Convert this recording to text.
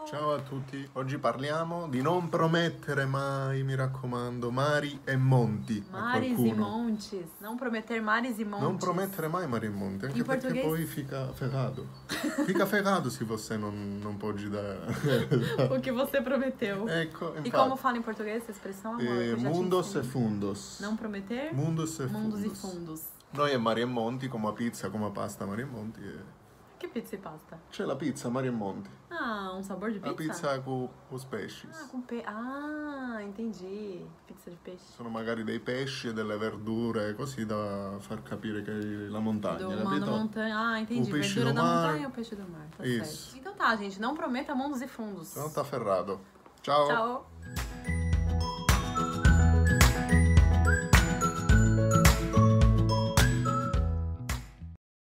Ciao a tutti, oggi parliamo di non promettere mai, mi raccomando, mari e monti a Mares e qualcuno. montes. Não prometer mares e montes. Non promettere mai mari e monti, anche In perché portoghese? poi fica ferrado. Fica ferrado se você não pode dar. O que você prometeu. Ecco, E infatti. como fala em português essa expressão, amor? Que eu já te Mundos e ensinei. fundos. Não prometer? Mundos e Mundos e fundos. fundos. Noi è mari e monti, come a pizza, come a pasta, mari e monti. Que pizza e pasta? C'è la pizza, mari e monti. Ah, um sabor de pizza? A pizza con os pesci. Ah, com entendi. Pizza de peixe. Sono magari dei pesci e delle verdure, così da far capire che è la montagna, Do capito? da montanha. Ah, entendi. O peixe Verdura do da mar. montanha ou peixe do mar. Tá Isso. certo. Então tá, gente. Não prometa mundos e fundos. Não tá ferrado. Ciao! Tchau.